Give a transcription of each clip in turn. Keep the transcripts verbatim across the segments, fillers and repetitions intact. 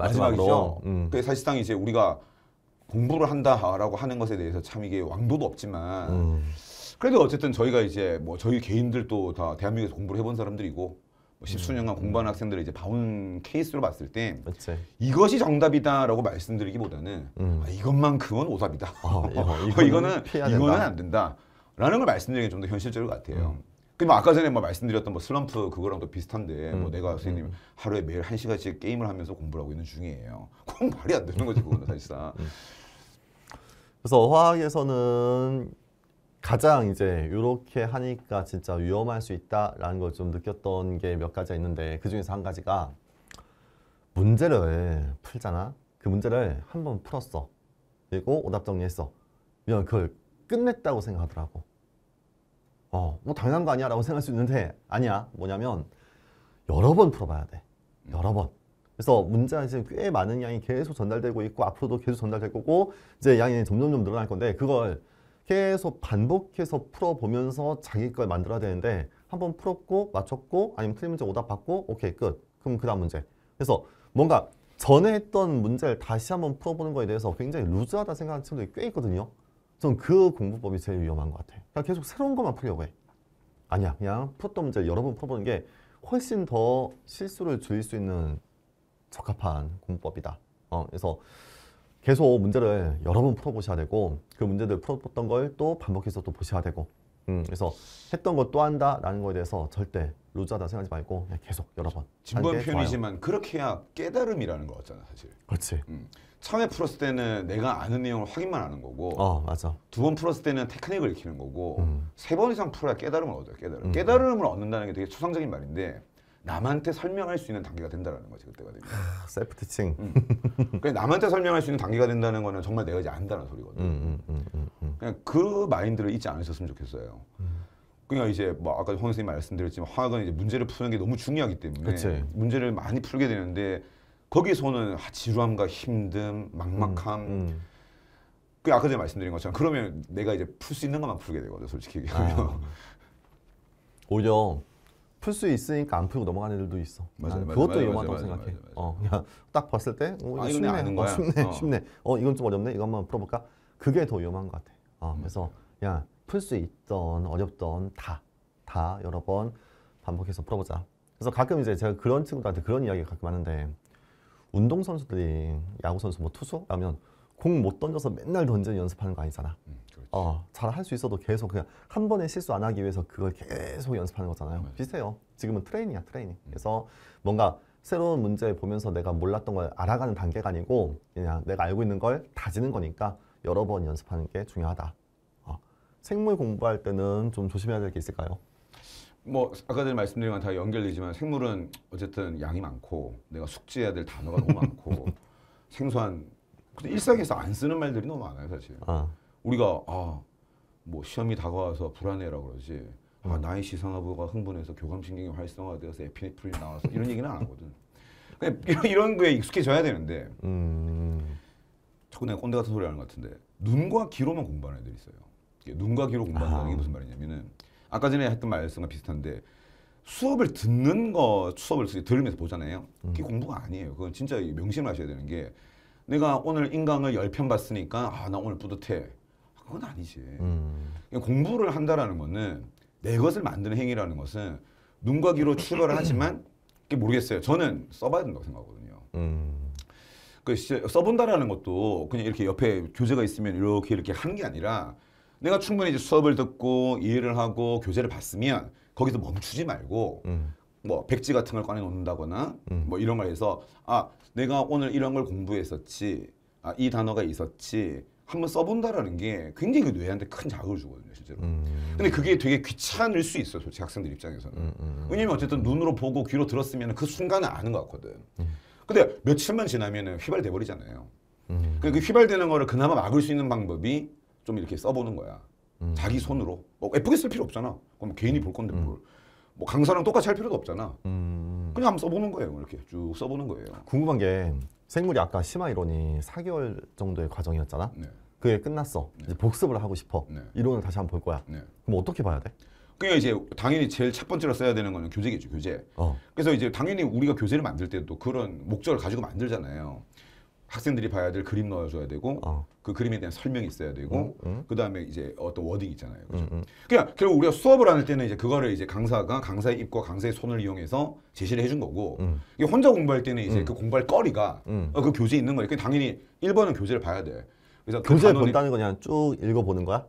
마지막이죠. 음. 그 사실상 이제 우리가 공부를 한다라고 하는 것에 대해서 참 이게 왕도도 없지만 음. 그래도 어쨌든 저희가 이제 뭐 저희 개인들도 다 대한민국에서 공부를 해본 사람들이고 뭐 십수년간 음. 공부하는 학생들을 이제 봐온 케이스로 봤을 때 그치. 이것이 정답이다라고 말씀드리기보다는 음. 아, 이것만큼은 오답이다. 어, 이거, 이거는 이거는, 피해야 이거는 된다. 안 된다라는 걸 말씀드리는 게 좀 더 현실적일 것 같아요. 음. 뭐 아까 전에 뭐 말씀드렸던 뭐 슬럼프 그거랑 또 비슷한데 음. 뭐 내가 선생님 음. 하루에 매일 한 시간씩 게임을 하면서 공부를 하고 있는 중이에요. 그건 말이 안 되는 거지 그거는 사실상. 음. 그래서 화학에서는 가장 이제 이렇게 하니까 진짜 위험할 수 있다라는 걸 좀 느꼈던 게 몇 가지가 있는데 그 중에서 한 가지가 문제를 풀잖아. 그 문제를 한 번 풀었어. 그리고 오답 정리했어. 그냥 그걸 끝냈다고 생각하더라고. 어, 뭐 당연한 거 아니야 라고 생각할 수 있는데 아니야. 뭐냐면 여러 번 풀어봐야 돼. 여러 번. 그래서 문제가 이제 꽤 많은 양이 계속 전달되고 있고 앞으로도 계속 전달될 거고 이제 양이 점점점 늘어날 건데 그걸 계속 반복해서 풀어보면서 자기 걸 만들어야 되는데 한번 풀었고 맞췄고 아니면 틀린 문제 오답 받고 오케이 끝. 그럼 그 다음 문제. 그래서 뭔가 전에 했던 문제를 다시 한번 풀어보는 거에 대해서 굉장히 루즈하다 생각하는 친구들이 꽤 있거든요. 저는 그 공부법이 제일 위험한 것 같아요. 그냥 계속 새로운 것만 풀려고 해. 아니야. 그냥 풀었던 문제를 여러 번 풀어보는 게 훨씬 더 실수를 줄일 수 있는 적합한 공부법이다. 어, 그래서 계속 문제를 여러 번 풀어보셔야 되고 그 문제들 풀어봤던 걸 또 반복해서 또 보셔야 되고 음, 그래서 했던 거 또 한다라는 거에 대해서 절대 루즈하다 생각하지 말고 그냥 계속 여러 번 진부한 표현이지만 그렇게 해야 깨달음이라는 거잖아 사실. 그렇지. 음. 처음에 풀었을 때는 내가 아는 내용을 확인만 하는 거고 어 맞아. 두 번 풀었을 때는 테크닉을 익히는 거고 음. 세 번 이상 풀어야 깨달음을 얻어요. 깨달음. 음. 깨달음을 얻는다는 게 되게 추상적인 말인데 남한테 설명할 수 있는 단계가 된다는 거지 그때가 되면. 셀프 티칭. 음. 그러니까 남한테 설명할 수 있는 단계가 된다는 거는 정말 내가 이제 안다는 소리거든. 음, 음, 음, 음. 그냥 그 마인드를 잊지 않으셨으면 좋겠어요. 음. 그러니까 이제 뭐 아까 홍 선생님 말씀드렸지만 화학은 이제 문제를 푸는 게 너무 중요하기 때문에 그치. 문제를 많이 풀게 되는데 거기서는 지루함과 힘듦, 막막함. 음, 음. 그 아까 전에 말씀드린 것처럼 그러면 내가 이제 풀 수 있는 것만 풀게 되거든 솔직히 얘기하면. 아. 오히려 풀 수 있으니까 안 풀고 넘어가는 애들도 있어. 맞아요, 맞아요, 그것도 맞아요, 위험하다고 맞아요, 생각해. 맞아요, 맞아요. 어, 그냥 딱 봤을 때 어, 이거 아, 이건 쉽네, 내가 아는 거야. 어, 쉽네, 어. 쉽네. 어, 이건 좀 어렵네. 이거 한번 풀어볼까? 그게 더 위험한 것 같아. 어, 그래서 그냥 풀 수 있던 어렵던 다, 다 여러 번 반복해서 풀어보자. 그래서 가끔 이제 제가 그런 친구들한테 그런 이야기가 가끔 하는데 운동 선수들이 야구 선수 뭐 투수 하면 공 못 던져서 맨날 던지는 연습하는 거 아니잖아. 음, 그렇지. 어, 잘 할 수 있어도 계속 그냥 한 번에 실수 안 하기 위해서 그걸 계속 연습하는 거잖아요. 맞아요. 비슷해요. 지금은 트레이닝이야, 트레이닝. 그래서 뭔가 새로운 문제 보면서 내가 몰랐던 걸 알아가는 단계가 아니고 그냥 내가 알고 있는 걸 다지는 거니까 여러 번 연습하는 게 중요하다. 어. 생물 공부할 때는 좀 조심해야 될 게 있을까요? 뭐 아까 전에 말씀드린 건 다 연결되지만 생물은 어쨌든 양이 많고 내가 숙지해야 될 단어가 너무 많고 생소한 근데 일상에서 안 쓰는 말들이 너무 많아요 사실. 어. 우리가 아 뭐 시험이 다가와서 불안해라 그러지. 아 음. 나의 시상하부가 흥분해서 교감신경이 활성화되어서 에피네프린이 나와서 이런 얘기는 안 하거든. 그냥 이런, 이런 거에 익숙해져야 되는데 음. 자꾸 내가 꼰대 같은 소리 하는 것 같은데 눈과 귀로만 공부하는 애들이 있어요. 이게 눈과 귀로 공부한다는 게 아. 무슨 말이냐면은 아까 전에 했던 말씀과 비슷한데 수업을 듣는 거 수업을 들으면서 보잖아요. 그게 음. 공부가 아니에요. 그건 진짜 명심을 하셔야 되는 게 내가 오늘 인강을 열 편 봤으니까 아 나 오늘 뿌듯해. 그건 아니지. 음. 공부를 한다라는 거는 내 것을 만드는 행위라는 것은 눈과 귀로 출발을 하지만 그게 모르겠어요. 저는 써봐야 된다고 생각하거든요. 음. 그 써본다라는 것도 그냥 이렇게 옆에 교재가 있으면 이렇게 이렇게 하는 게 아니라 내가 충분히 이제 수업을 듣고 이해를 하고 교재를 봤으면 거기서 멈추지 말고 음. 뭐 백지 같은 걸 꺼내 놓는다거나 음. 뭐 이런 걸 해서 아 내가 오늘 이런 걸 공부했었지 아 이 단어가 있었지 한번 써본다라는 게 굉장히 그 뇌한테 큰 자극을 주거든요 실제로. 음. 근데 그게 되게 귀찮을 수 있어요 솔직히 학생들 입장에서는. 음. 음. 왜냐면 어쨌든 눈으로 보고 귀로 들었으면 그 순간은 아는 것 같거든. 음. 근데 며칠만 지나면은 휘발돼 버리잖아요. 음. 그 휘발되는 거를 그나마 막을 수 있는 방법이 좀 이렇게 써보는 거야. 음. 자기 손으로. 뭐 예쁘게 쓸 필요 없잖아. 그럼 개인이 볼 건데 뭘. 뭐 강사랑 똑같이 할 필요도 없잖아. 음. 그냥 한번 써보는 거예요. 이렇게 쭉 써보는 거예요. 궁금한 게 생물이 아까 심화 이론이 사 개월 정도의 과정이었잖아. 네. 그게 끝났어. 이제 복습을 하고 싶어. 네. 이론을 다시 한번 볼 거야. 네. 그럼 어떻게 봐야 돼? 그러니까 이제 당연히 제일 첫 번째로 써야 되는 거는 교재겠죠, 교재. 어. 그래서 이제 당연히 우리가 교재를 만들 때도 그런 목적을 가지고 만들잖아요. 학생들이 봐야 될 그림 넣어줘야 되고 어. 그 그림에 대한 설명이 있어야 되고 음, 음. 그 다음에 이제 어떤 워딩 있잖아요. 그죠? 음, 음. 그냥 결국 우리가 수업을 할 때는 이제 그거를 이제 강사가 강사의 입과 강사의 손을 이용해서 제시를 해준 거고 음. 이게 혼자 공부할 때는 이제 음. 그 공부할 거리가 음. 어, 그 교재에 있는 거니까 당연히 일 번은 교재를 봐야 돼. 그래서 그 교재 단원에 본다는 거 그냥 쭉 읽어보는 거야?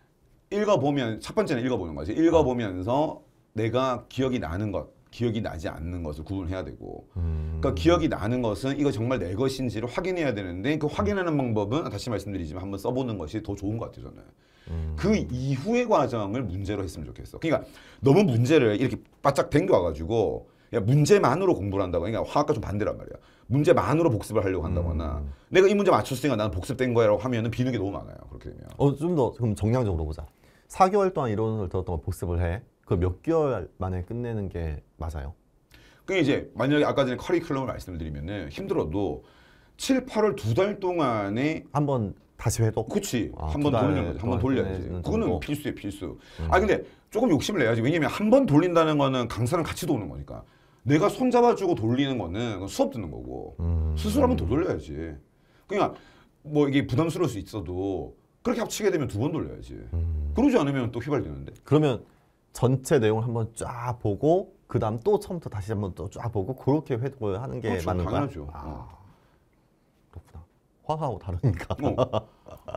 읽어보면 첫 번째는 읽어보는 거지. 읽어보면서 내가 기억이 나는 것, 기억이 나지 않는 것을 구분해야 되고 음. 그러니까 기억이 나는 것은 이거 정말 내 것인지를 확인해야 되는데 그 확인하는 방법은 다시 말씀드리지만 한번 써보는 것이 더 좋은 것 같아요 저는. 음. 그 이후의 과정을 문제로 했으면 좋겠어. 그러니까 너무 문제를 이렇게 바짝 당겨와가지고 야, 문제만으로 공부를 한다고. 그러니까 화학과 좀 반대란 말이야. 문제만으로 복습을 하려고 한다거나 음. 내가 이 문제 맞췄으니까 나는 복습된 거야라고 하면은 비는 게 너무 많아요. 그렇게 되면. 어, 좀 더 그럼 정량적으로 보자. 사 개월 동안 이론을 들었던 거 복습을 해. 그 몇 개월 만에 끝내는 게 맞아요? 그 이제 만약에 아까 전에 커리큘럼을 말씀을 드리면은 힘들어도 칠, 팔월 두 달 동안에 한번 다시 회도? 그치 아, 한 두 번 달 돌리는 거지. 한 번 동안 돌려야지. 끝내는 그거는 정도? 필수에 필수. 음. 아 근데 조금 욕심을 내야지. 왜냐면 한 번 돌린다는 거는 강사랑 같이 도는 거니까. 내가 손 잡아주고 돌리는 거는 그건 수업 듣는 거고 음. 스스로 한번 더 돌려야지. 그러니까 뭐 이게 부담스러울 수 있어도 그렇게 합치게 되면 두 번 돌려야지. 음. 그러지 않으면 또 휘발되는데. 그러면 전체 내용을 한번 쫙 보고 그 다음 또 처음부터 다시 한번 또 쫙 보고 그렇게 회독을 하는 게 그렇죠, 맞는 거야? 당연하죠. 아, 어. 그렇구나. 화하고 다르니까. 어.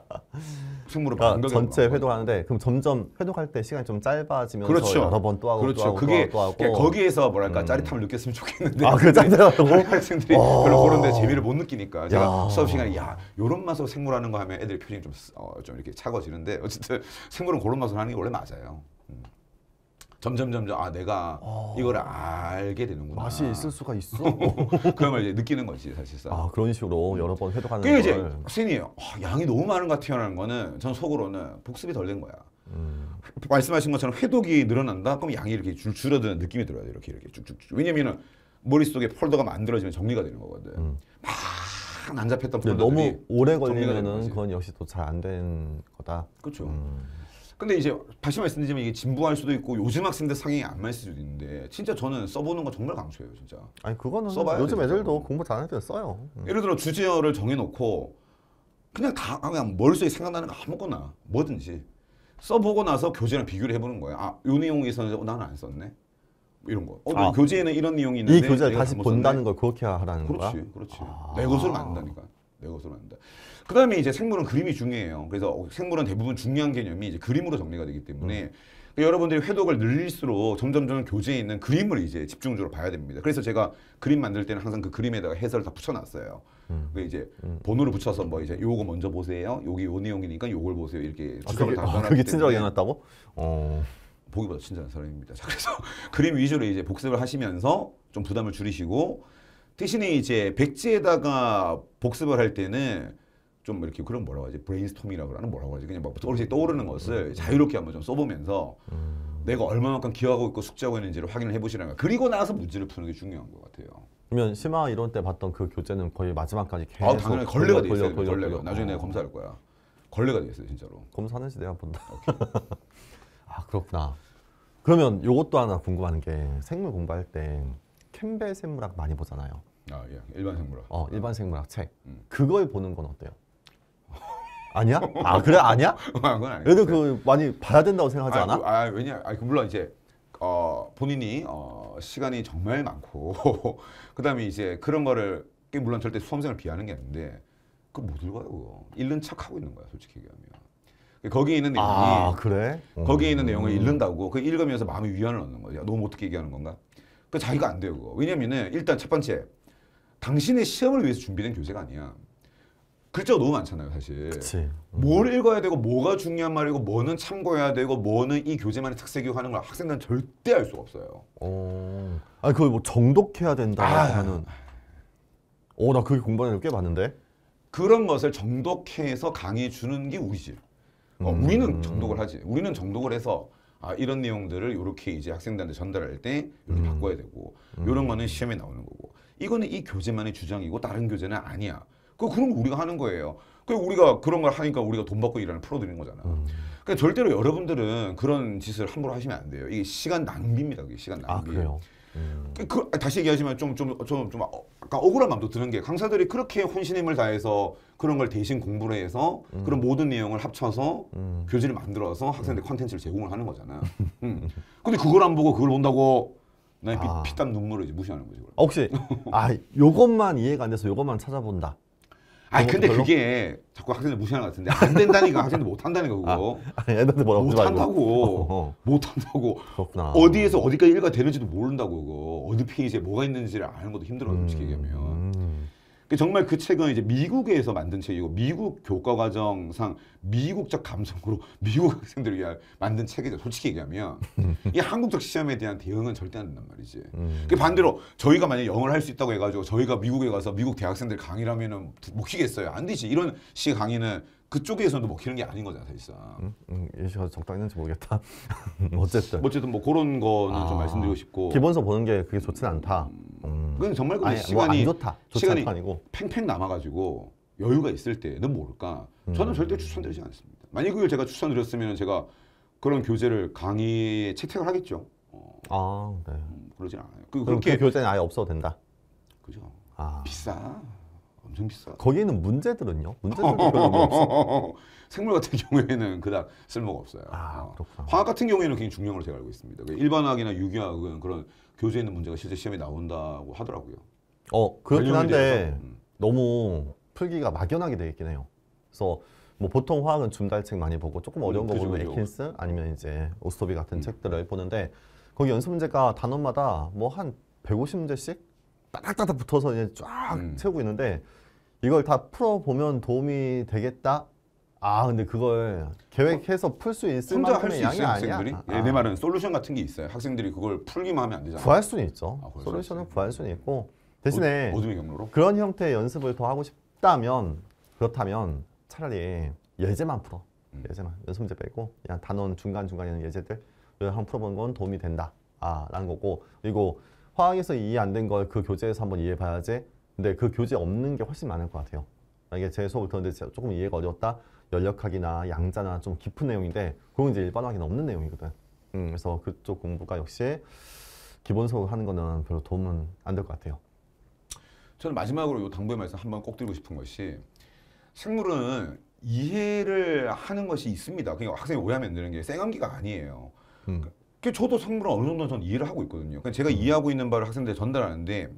승부를 그러니까 반격에 전체 나가고. 회독하는데 그럼 점점 회독할 때 시간이 좀 짧아지면서 그렇죠. 여러 번 또 하고 그렇죠. 또 하고 그게 또 하고, 또 그러니까 하고. 거기에서 뭐랄까 음. 짜릿함을 느꼈으면 좋겠는데. 아, 그 짜릿하다고? 학생들이 와. 별로 그런데 재미를 못 느끼니까 제가 야. 수업 시간에 야 요런 맛으로 생물하는 거 하면 애들의 표정이 좀, 어, 좀 이렇게 차가워지는데 어쨌든 생물은 그런 맛으로 하는 게 원래 맞아요. 음. 점점 점점 아 내가 어. 이거를 알게 되는구나. 맛이 있을 수가 있어? 그런 걸 이제 느끼는 거지 사실상. 아, 그런 식으로 여러 번 회독하는 그게 이제 걸. 선생님 아, 양이 너무 많은 것 같아요라는 거는 전 속으로는 복습이 덜 된 거야. 음. 말씀하신 것처럼 회독이 늘어난다? 그럼 양이 이렇게 줄, 줄어드는 느낌이 들어야 돼. 이렇게 이렇게 쭉쭉쭉. 왜냐면은 머릿속에 폴더가 만들어지면 정리가 되는 거거든. 음. 막 난잡했던 근데 폴더들이 너무 오래 정리가 되는 걸리면은 거지. 그건 역시 또 잘 안 된 거다. 그렇죠. 음. 근데 이제 다시 말씀드리지만 이게 진부할 수도 있고 요즘 학생들 상황이 안 맞을 수도 있는데 진짜 저는 써보는 거 정말 강추해요 진짜. 아니 그거는 써봐야 요즘 돼, 애들도 진짜. 공부 잘하는 애들 써요. 음. 예를 들어 주제어를 정해놓고 그냥 다 그냥 머릿속에 생각나는 거 아무거나 뭐든지 써보고 나서 교재랑 비교를 해보는 거예요. 아, 요 내용이 있었는데 어, 나는 안 썼네. 뭐 이런 거. 어, 아. 교재에는 이런 내용이 있는데 이 교재를 내가 다시 잘못 본다는 썼네. 걸 그렇게 하라는 거야? 그렇지, 그렇지. 아. 내 것으로 만든다니까. 내 것으로 만든다. 그 다음에 이제 생물은 그림이 중요해요. 그래서 생물은 대부분 중요한 개념이 이제 그림으로 정리가 되기 때문에 음. 그러니까 여러분들이 회독을 늘릴수록 점점 점 교재에 있는 그림을 이제 집중적으로 봐야 됩니다. 그래서 제가 그림 만들 때는 항상 그 그림에다가 해설을 다 붙여놨어요. 음. 그 이제 음. 번호를 붙여서 뭐 이제 요거 먼저 보세요. 여기 요 내용이니까 요걸 보세요. 이렇게 아, 주석을 그게, 다 아, 넣어놨기 그게 친절하게 때문에 해놨다고? 어. 보기보다 친절한 사람입니다. 자, 그래서 그림 위주로 이제 복습을 하시면서 좀 부담을 줄이시고 대신에 이제 백지에다가 복습을 할 때는 좀 이렇게 그런 뭐라고 하지 브레인스토밍이라고 하는 뭐라고 하지 그냥 막 어르신 떠오르는 것을 자유롭게 한번 좀 써보면서 음. 내가 얼마만큼 기억하고 있고 숙지하고 있는지를 확인을 해보시라는 거야. 그리고 나서 문제를 푸는 게 중요한 것 같아요. 그러면 심화 이론 때 봤던 그 교재는 거의 마지막까지 계속 아 당연히 걸레가 돼 돌려, 있어요. 돌려, 걸레가 돌려. 나중에 내가 어. 검사할 거야. 걸레가 돼 있어요 진짜로. 검사하는지 내가 본다. 아 그렇구나. 그러면 요것도 하나 궁금한 게 생물 공부할 때 캠벨 생물학 많이 보잖아요. 아 예, 일반 생물학. 어 일반 생물학 책. 음. 그걸 보는 건 어때요? 아니야? 아 그래 아니야? 아, 그건 아니에요. 애들 그 많이 봐야 된다고 생각하지 아, 않아? 그, 아 왜냐? 아 그 물론 이제 어, 본인이 어, 시간이 정말 많고 그다음에 이제 그런 거를 물론 절대 수험생을 비하는 게 아닌데 그거 못 읽어요. 그거. 읽는 척 하고 있는 거야 솔직히 얘기하면. 거기에 있는 내용이 아 그래? 거기에 있는 내용을 음. 읽는다고 그 읽으면서 마음의 위안을 얻는 거야. 너무 어떻게 얘기하는 건가? 그 자기가 안 돼요. 그거. 왜냐면은 일단 첫 번째 당신의 시험을 위해서 준비된 교재가 아니야. 글자가 너무 많잖아요, 사실. 그치. 음. 뭘 읽어야 되고 뭐가 중요한 말이고 뭐는 참고해야 되고 뭐는 이 교재만의 특색이고 하는 걸 학생들은 절대 알 수가 없어요. 어. 아니 그걸 뭐 정독해야 된다 아. 하는. 어 나 그게 공부하는 애들 꽤 많은데. 그런 것을 정독해서 강의해 주는 게 우리지. 어, 음. 우리는 정독을 하지. 우리는 정독을 해서 아, 이런 내용들을 이렇게 이제 학생들한테 전달할 때 이렇게 음. 바꿔야 되고 음. 이런 거는 시험에 나오는 거고 이거는 이 교재만의 주장이고 다른 교재는 아니야. 그 그런 거 우리가 하는 거예요. 그 우리가 그런 걸 하니까 우리가 돈 받고 일하는 프로들인 거잖아. 음. 그러니까 절대로 여러분들은 그런 짓을 함부로 하시면 안 돼요. 이게 시간 낭비입니다. 그게 시간 아 낭비. 그래요. 음. 그, 그 다시 얘기하지만 좀 좀 좀 좀 약간 억울한 마음도 드는 게 강사들이 그렇게 혼신의 힘을 다해서 그런 걸 대신 공부를 해서 음. 그런 모든 내용을 합쳐서 음. 교재를 만들어서 학생들 콘텐츠를 제공을 하는 거잖아. 음. 근데 그걸 안 보고 그걸 본다고 난 아. 피땀 눈물을 이제 무시하는 거지. 그걸. 아, 혹시 아 요것만 이해가 안 돼서 요것만 찾아본다. 아니 그것도 근데 별로? 그게 자꾸 학생들 무시하는 것 같은데 안 된다니까 학생들 못 한다니까 그거. 아니 애들한테 뭐라고 못 하지 말고. 한다고. 어, 어. 못 한다고. 그렇구나. 어디에서 어디까지 일가 되는지도 모른다고 그거. 어디 페이지에 뭐가 있는지를 아는 것도 힘들어 솔직히 얘기하면. 음. 그 정말 그 책은 이제 미국에서 만든 책이고 미국 교과 과정상 미국적 감성으로 미국 학생들을 위한 만든 책이죠. 솔직히 얘기하면 이 한국적 시험에 대한 대응은 절대 안 된단 말이지. 음. 그 반대로 저희가 만약 영어를 할 수 있다고 해가지고 저희가 미국에 가서 미국 대학생들 강의를 하면은 먹히겠어요? 안 되지. 이런 식 강의는 그쪽에서도 먹히는 게 아닌 거잖아 사실상. 음, 음, 예시가 적당했는지 모르겠다. 어쨌든 어쨌든 뭐 그런 거는 아, 좀 말씀드리고 싶고. 기본서 보는 게 그게 좋지는 않다. 음. 그건 정말 근데 아니, 시간이 뭐안 좋다. 좋지 시간이 않다 아니고. 팽팽 남아가지고 여유가 있을 때는 모를까. 저는 음. 절대 추천드리지 않습니다. 만약 그걸 제가 추천드렸으면 제가 그런 교재를 강의에 채택을 하겠죠. 어, 아, 네. 음, 그러진 않아요. 그, 그럼 그렇게 그 교재는 아예 없어도 된다. 그죠. 아. 비싸. 엄청 비싸. 거기에 있는 문제들은요? 문제들도 별로 없어. 생물 같은 경우에는 그닥 쓸모가 없어요. 아, 어. 그렇구나. 화학 같은 경우에는 굉장히 중요한 걸로 제가 알고 있습니다. 그 일반화학이나 유기화학은 그런 교재에 있는 문제가 실제 시험에 나온다고 하더라고요. 어, 그렇긴 관련에 한데 대해서, 음. 너무 풀기가 막연하게 되어 있긴 해요. 그래서 뭐 보통 화학은 줌달책 많이 보고 조금 어려운 음, 거 그죠, 보면 그죠. 에킨스 아니면 이제 오스토비 같은 음. 책들을 보는데 거기 연습 문제가 단원마다 뭐 한 백오십 문제씩 딱딱딱 붙어서 이제 쫙 음. 채우고 있는데 이걸 다 풀어보면 도움이 되겠다? 아 근데 그걸 계획해서 풀 수 있을 혼자 할 만큼의 수 양이 있어요 아니야. 학생들이? 아, 예, 내 말은 솔루션 같은 게 있어요. 학생들이 그걸 풀기만 하면 안 되잖아. 구할 수는 있죠. 아, 구할 수 솔루션은 있어요. 구할 수는 있고 대신에 어, 어둠의 경로로? 그런 형태의 연습을 더 하고 싶다면 그렇다면 차라리 예제만 풀어. 음. 예제만 연습 문제 빼고 그냥 단원 중간 중간에 있는 예제들 한번 풀어보는 건 도움이 된다. 아라는 거고 그리고 화학에서 이해 안 된 걸 그 교재에서 한번 이해해 봐야지. 근데 그 교재 없는 게 훨씬 많을 것 같아요. 만약에 제 수업을 들었는데 조금 이해가 어려웠다. 연력학이나 양자나 좀 깊은 내용인데 그건 이제 일반화학에는 없는 내용이거든. 음, 그래서 그쪽 공부가 역시 기본 수업을 하는 거는 별로 도움은 안 될 것 같아요. 저는 마지막으로 이 당부의 말씀 한번 꼭 드리고 싶은 것이 생물은 이해를 하는 것이 있습니다. 그러니까 학생이 오해하면 안 되는 게 쌩암기가 아니에요. 음. 그 저도 생물은 어느 정도 전 이해를 하고 있거든요. 그러니까 제가 이해하고 있는 바를 학생들에 전달하는데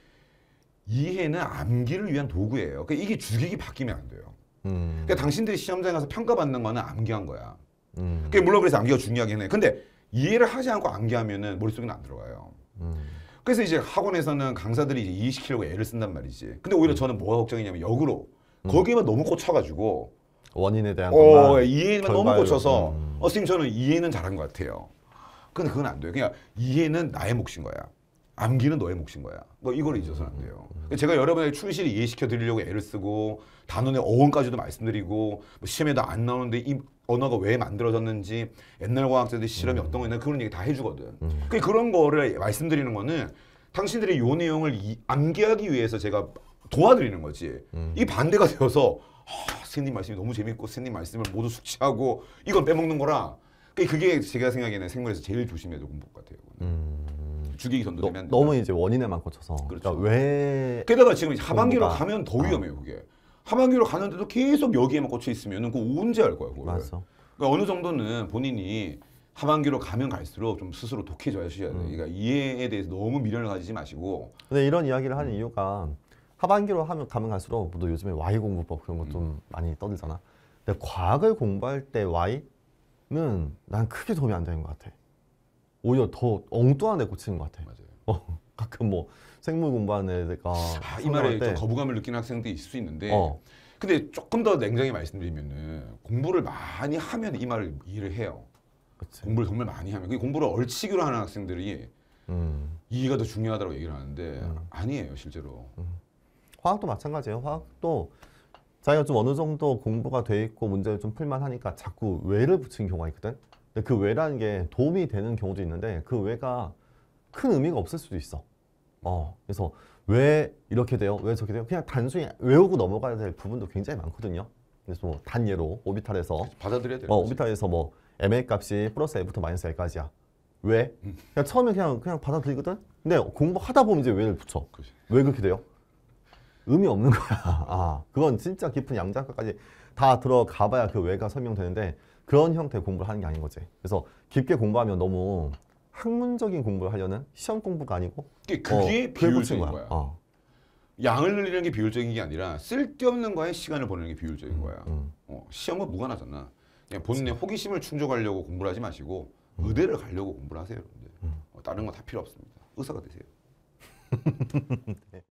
이해는 암기를 위한 도구예요. 그러니까 이게 주객이 바뀌면 안 돼요. 음. 그러니까 당신들이 시험장에 가서 평가받는 거는 암기한 거야. 음. 그러니까 물론 그래서 암기가 중요하긴 해. 근데 이해를 하지 않고 암기하면은 머릿속에는 안 들어가요. 음. 그래서 이제 학원에서는 강사들이 이제 이해시키려고 애를 쓴단 말이지. 근데 오히려 저는 뭐가 걱정이냐면 역으로 거기에만 너무 꽂혀가지고 원인에 대한 어, 것만 이해만 너무 결과를- 꽂혀서 음. 어, 선생님 저는 이해는 잘한 것 같아요. 근데 그건 안 돼요. 그냥 이해는 나의 몫인 거야. 암기는 너의 몫인 거야. 뭐 이걸 잊어서는 안 돼요. 제가 여러분에게 충실히 이해시켜 드리려고 애를 쓰고 단원의 어원까지도 말씀드리고 뭐 시험에도 안 나오는데 이 언어가 왜 만들어졌는지 옛날 과학자들 실험이 어떤 거 있나 그런 얘기 다 해주거든. 음. 그 그런 거를 말씀드리는 거는 당신들이 요 내용을 이, 암기하기 위해서 제가 도와드리는 거지. 음. 이 반대가 되어서 아, 선생님 말씀이 너무 재밌고 선생님 말씀을 모두 숙지하고 이건 빼먹는 거라. 그게 제가 생각에는 생물에서 제일 조심해야 될 공부 같아요. 음. 주객이 너, 전도되면 안 된다. 너무 이제 원인에만 꽂혀서 그렇죠. 그러니까 왜 게다가 지금 하반기로 공부가- 가면 더 아. 위험해요. 그게 하반기로 가는데도 계속 여기에만 꽂혀 있으면 그거 언제 할 거야. 그걸. 맞어. 그러니까 어느 정도는 본인이 하반기로 가면 갈수록 좀 스스로 독해져야 돼요. 음. 그러니까 이해에 대해서 너무 미련을 가지지 마시고 근데 이런 이야기를 하는 이유가 하반기로 하면 가면 갈수록 너 요즘에 와이 공부법 그런 거 좀 음. 많이 떠들잖아. 근데 과학을 공부할 때 와이는 난 크게 도움이 안 되는 것 같아. 오히려 더 엉뚱한 데 꽂히는 것 같아. 맞아요. 어, 가끔 뭐 생물 공부하는 애가 아, 이 말에 좀 거부감을 느끼는 학생들이 있을 수 있는데 어. 근데 조금 더 냉정히 말씀드리면은 공부를 많이 하면 이 말을 이해를 해요. 그치. 공부를 정말 많이 하면 그 공부를 얼치기로 하는 학생들이 음. 이해가 더 중요하다고 얘기를 하는데 음. 아니에요 실제로. 화학도 마찬가지예요. 화학도 자기가 좀 어느 정도 공부가 돼 있고 문제를 좀 풀만 하니까 자꾸 왜를 붙이는 경우가 있거든. 근데 그 왜라는 게 도움이 되는 경우도 있는데 그 왜가 큰 의미가 없을 수도 있어. 어, 그래서 왜 이렇게 돼요? 왜 저렇게 돼요? 그냥 단순히 외우고 넘어가야 될 부분도 굉장히 많거든요. 그래서 뭐 단예로 오비탈에서 받아들여야 돼요. 어, 오비탈에서 뭐 엠엘 값이 플러스 F부터 마이너스 L까지야. 왜? 그냥 처음에 그냥 그냥 받아들이거든. 근데 공부하다 보면 이제 왜를 붙여. 그렇지. 왜 그렇게 돼요? 의미 없는 거야. 아, 그건 진짜 깊은 양자까지 다 들어가봐야 그 왜가 설명되는데 그런 형태의 공부를 하는 게 아닌 거지. 그래서 깊게 공부하면 너무 학문적인 공부를 하려는 시험 공부가 아니고 그게, 어, 그게 그게 비효율적인 거야. 거야. 어. 양을 늘리는 게 비효율적인 게 아니라 쓸데없는 거에 시간을 보내는 게 비효율적인 거야. 음. 어, 시험은 무관하잖아. 그냥 본인의 호기심을 충족하려고 공부를 하지 마시고 의대를 가려고 공부를 하세요. 여러분들. 어, 다른 거 다 필요 없습니다. 의사가 되세요.